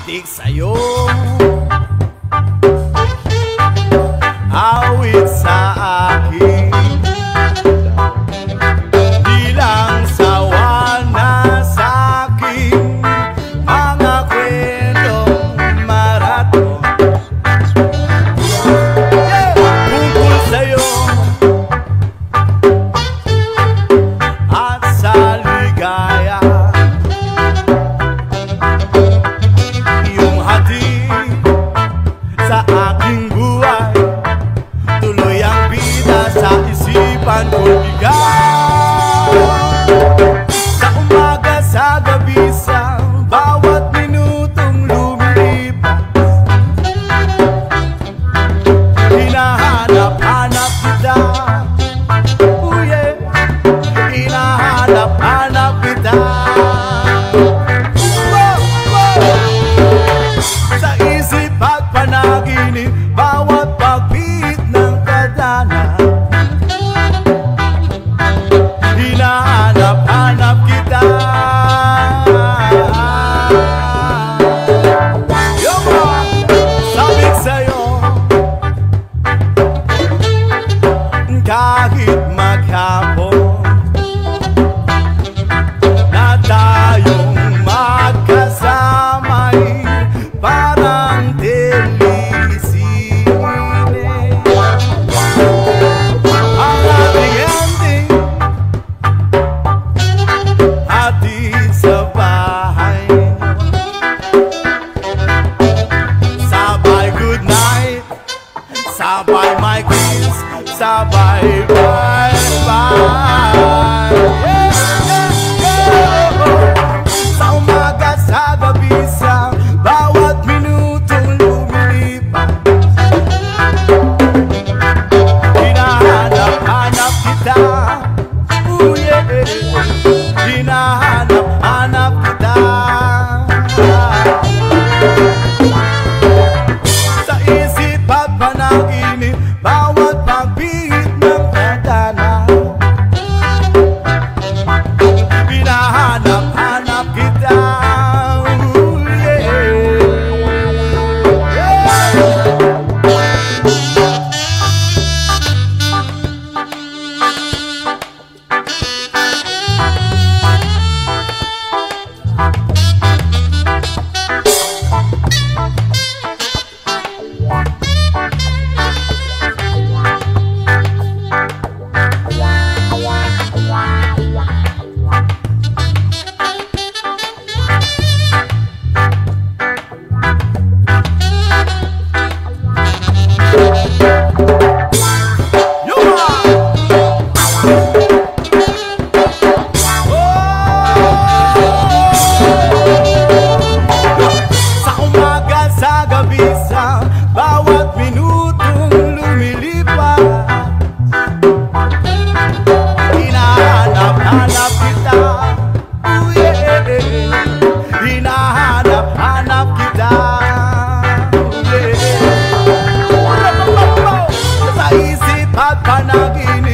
adik sa'yo, awit sa akin, di lang sawa na sa'king mga kwentong maraton. Tungkol sa'yo at sa ligaya, yung hatid sa aking buhay, tuloy ang bida sa isipan ko bigaw. Sa umaga, sa gabi, sa bawat minutong lumilipas, hinahanap-hanap kita. Oh yeah, hinahanap-hanap kita. Sa isip at panaginip, bawat pagpihit ng kadana, hinahanap-hanap kita. Sabik sa'yo kahit maghapon na tayong magkasama'y parang telisine. Ang ating ending, hatid sa bahay, sabay good night, sabay my kiss, sabay bye-bye. Sa umaga, sa gabi, sa bawat minutong lumilipas, hinahanap-hanap kita. Oh yeah, hinahanap-hanap kita. Sa isip at panaginip, bawat pagbihit ng kadana, hinahanap-hanap kita. Oh yeah, sa umaga, sa gabi, sa bawat minutong lumilipas, hinahanap-hanap kita. Oh yeah, hinahanap-hanap kita. Oh yeah. Sa isip at panagin,